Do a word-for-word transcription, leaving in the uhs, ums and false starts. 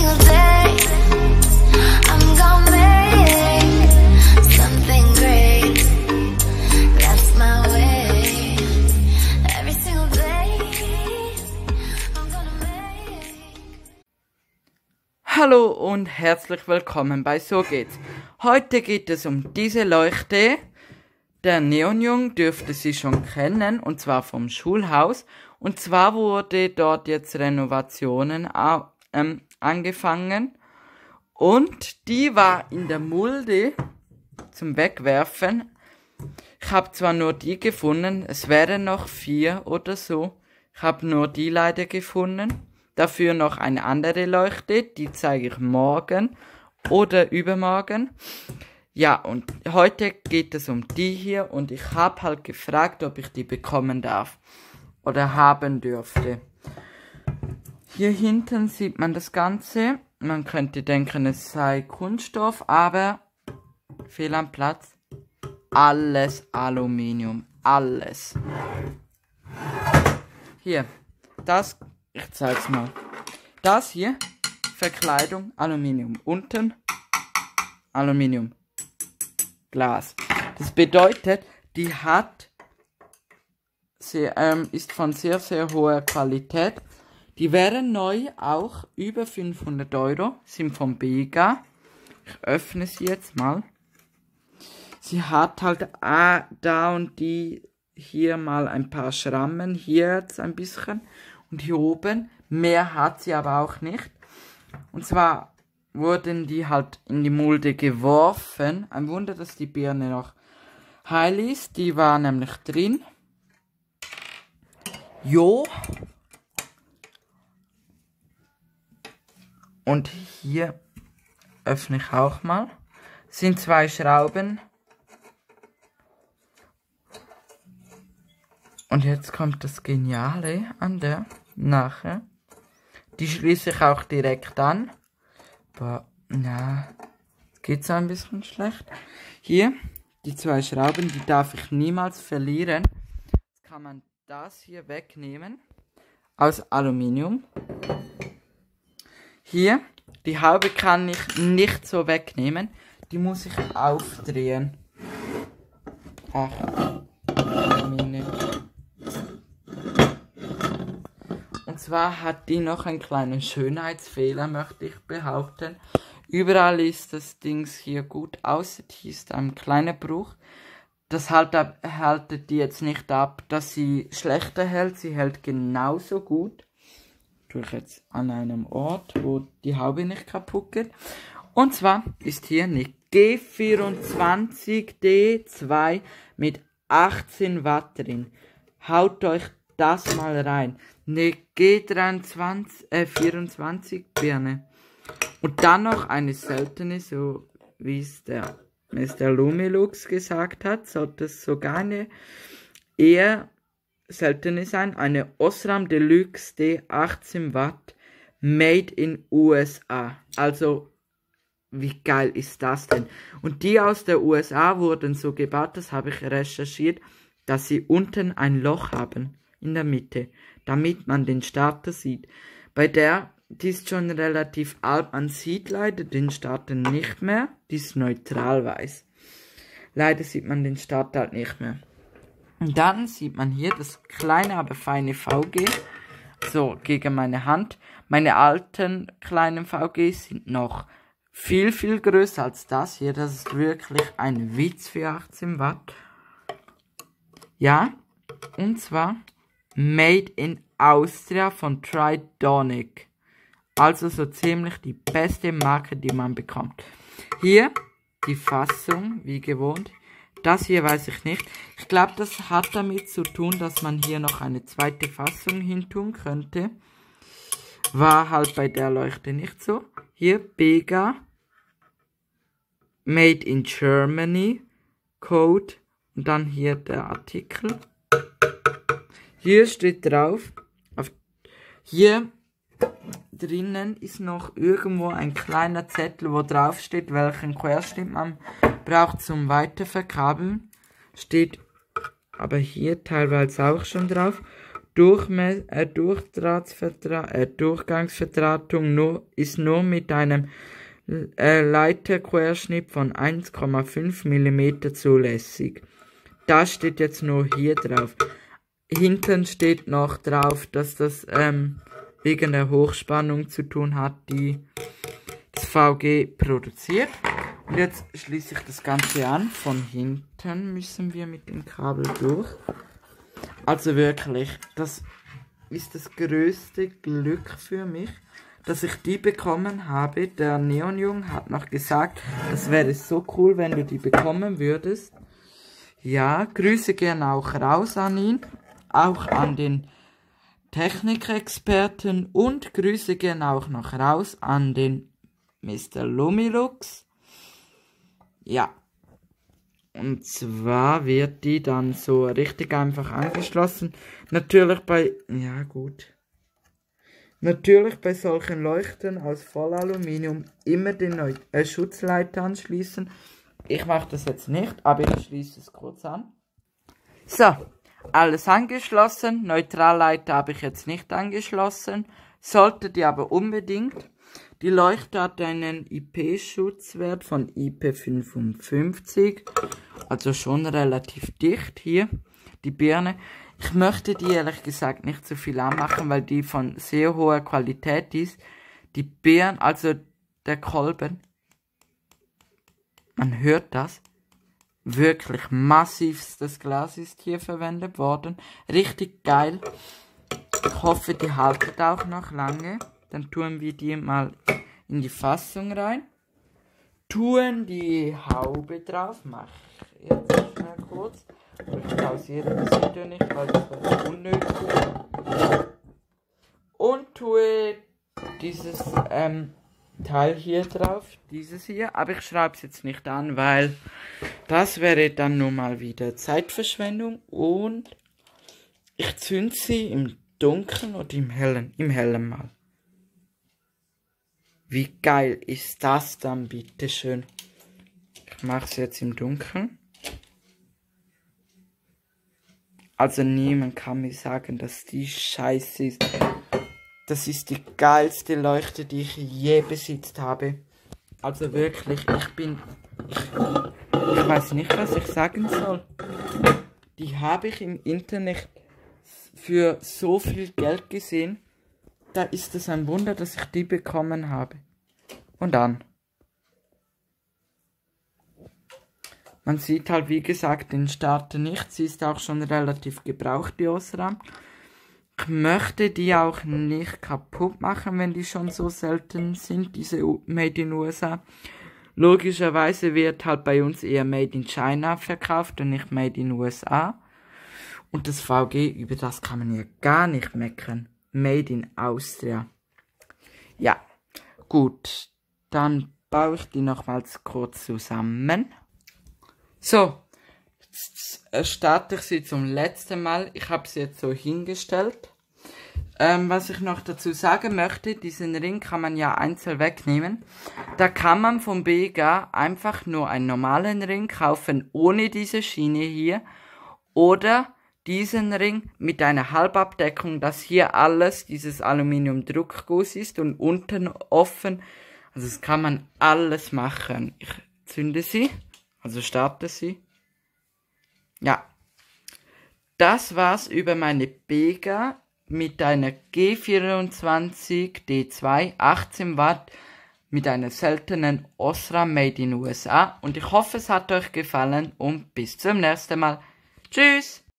single day I'm gonna make something great. That's my way. Every single day I'm gonna make. Hallo und herzlich willkommen bei So geht's. Heute geht es um diese Leuchte. Der Neonjung dürfte sie schon kennen, und zwar vom Schulhaus. Und zwar wurde dort jetzt Renovationen ähm, angefangen. Und die war in der Mulde zum Wegwerfen. Ich habe zwar nur die gefunden, es wären noch vier oder so. Ich habe nur die leider gefunden. Dafür noch eine andere Leuchte, die zeige ich morgen oder übermorgen. Ja, und heute geht es um die hier und ich habe halt gefragt, ob ich die bekommen darf oder haben dürfte. Hier hinten sieht man das Ganze. Man könnte denken, es sei Kunststoff, aber fehl am Platz. Alles Aluminium, alles. Hier, das, ich zeig's mal. Das hier, Verkleidung, Aluminium. Unten, Aluminium. Glas. Das bedeutet, die hat, sehr, ähm, ist von sehr, sehr hoher Qualität. Die wären neu auch über fünfhundert Euro, sind von Bega. Ich öffne sie jetzt mal. Sie hat halt äh, da und die hier mal ein paar Schrammen, hier jetzt ein bisschen und hier oben. Mehr hat sie aber auch nicht. Und zwar wurden die halt in die Mulde geworfen. Ein Wunder, dass die Birne noch heil ist. Die war nämlich drin. Jo. Und hier öffne ich auch mal. Es sind zwei Schrauben. Und jetzt kommt das Geniale an der nachher. Die schließe ich auch direkt an. Aber, na, jetzt geht es ein bisschen schlecht. Hier, die zwei Schrauben, die darf ich niemals verlieren. Jetzt kann man das hier wegnehmen. Aus Aluminium. Hier, die Haube kann ich nicht so wegnehmen. Die muss ich aufdrehen. Ach, Aluminium. Und zwar hat die noch einen kleinen Schönheitsfehler, möchte ich behaupten. Überall ist das Ding hier gut, außer hier ist ein kleiner Bruch. Das halt, haltet die jetzt nicht ab, dass sie schlechter hält. Sie hält genauso gut. Tue ich jetzt an einem Ort, wo die Haube nicht kaputt geht. Und zwar ist hier eine G vierundzwanzig D zwei mit achtzehn Watt drin. Haut euch das mal rein. Eine G dreiundzwanzig, äh, vierundzwanzig Birne. Und dann noch eine seltene, so wie es der Mister Lumilux gesagt hat, sollte es sogar eine eher seltene sein. Eine Osram Deluxe D achtzehn Watt, made in U S A. Also, wie geil ist das denn? Und die aus der U S A wurden so gebaut, das habe ich recherchiert, dass sie unten ein Loch haben in der Mitte, damit man den Starter sieht. Bei der, die ist schon relativ alt, man sieht leider den Starter nicht mehr, die ist neutral weiß. Leider sieht man den Starter halt nicht mehr. Und dann sieht man hier das kleine, aber feine V G, so gegen meine Hand. Meine alten kleinen V Gs sind noch viel, viel größer als das hier, das ist wirklich ein Witz für achtzehn Watt. Ja, und zwar Made in Austria von Tridonic. Also so ziemlich die beste Marke, die man bekommt. Hier die Fassung, wie gewohnt. Das hier weiß ich nicht. Ich glaube, das hat damit zu tun, dass man hier noch eine zweite Fassung hintun könnte. War halt bei der Leuchte nicht so. Hier Bega. Made in Germany. Code. Und dann hier der Artikel. Hier steht drauf, auf, hier drinnen ist noch irgendwo ein kleiner Zettel, wo drauf steht, welchen Querschnitt man braucht zum Weiterverkabeln. Steht aber hier teilweise auch schon drauf. Durchme äh, Durchdrahtsvertra äh, Durchgangsverdrahtung nur, ist nur mit einem äh, Leiterquerschnitt von eins Komma fünf Millimeter zulässig. Das steht jetzt nur hier drauf. Hinten steht noch drauf, dass das ähm, wegen der Hochspannung zu tun hat, die das V G produziert. Und jetzt schließe ich das Ganze an. Von hinten müssen wir mit dem Kabel durch. Also wirklich, das ist das größte Glück für mich, dass ich die bekommen habe. Der Neonjung hat noch gesagt, das wäre so cool, wenn du die bekommen würdest. Ja, Grüße gehen auch raus an ihn, auch an den Technikexperten und Grüße gehen auch noch raus an den Mister Lumilux. Ja. Und zwar wird die dann so richtig einfach angeschlossen. Natürlich bei, ja gut. Natürlich bei solchen Leuchten aus Vollaluminium immer den Neu äh, Schutzleiter anschließen. Ich mache das jetzt nicht, aber ich schließe es kurz an. So, alles angeschlossen. Neutralleiter habe ich jetzt nicht angeschlossen. Solltet ihr aber unbedingt. Die Leuchte hat einen I P-Schutzwert von I P fünfundfünfzig, also schon relativ dicht hier, die Birne. Ich möchte die ehrlich gesagt nicht so viel anmachen, weil die von sehr hoher Qualität ist. Die Birne, also der Kolben, man hört das, wirklich massivstes Glas ist hier verwendet worden, richtig geil. Ich hoffe, die haltet auch noch lange. Dann tun wir die mal in die Fassung rein. Tun die Haube drauf. Mach ich jetzt schnell kurz. Ich pausiere das Video nicht, weil das wäre unnötig. Und tue dieses ähm, Teil hier drauf. Dieses hier. Aber ich schreibe es jetzt nicht an, weil das wäre dann nun mal wieder Zeitverschwendung. Und ich zünde sie im Dunkeln oder im Hellen. Im Hellen mal. Wie geil ist das dann, bitteschön? Ich mache es jetzt im Dunkeln. Also niemand kann mir sagen, dass die scheiße ist. Das ist die geilste Leuchte, die ich je besitzt habe. Also wirklich, ich bin... Ich, ich weiß nicht, was ich sagen soll. Die habe ich im Internet für so viel Geld gesehen. Da ist es ein Wunder, dass ich die bekommen habe. Und dann. Man sieht halt, wie gesagt, den Starter nicht. Sie ist auch schon relativ gebraucht, die Osram. Ich möchte die auch nicht kaputt machen, wenn die schon so selten sind, diese Made in U S A. Logischerweise wird halt bei uns eher Made in China verkauft und nicht Made in U S A. Und das V G, über das kann man ja gar nicht meckern. Made in Austria. Ja, gut. Dann baue ich die nochmals kurz zusammen. So, jetzt starte ich sie zum letzten Mal. Ich habe sie jetzt so hingestellt. Ähm, was ich noch dazu sagen möchte, diesen Ring kann man ja einzeln wegnehmen. Da kann man vom Bega einfach nur einen normalen Ring kaufen, ohne diese Schiene hier. Oder diesen Ring mit einer Halbabdeckung, dass hier alles dieses Aluminium-Druckguss ist und unten offen. Also das kann man alles machen. Ich zünde sie, also starte sie. Ja, das war's über meine Bega mit einer G vierundzwanzig D zwei, achtzehn Watt, mit einer seltenen Osram Made in U S A. Und ich hoffe, es hat euch gefallen und bis zum nächsten Mal. Tschüss!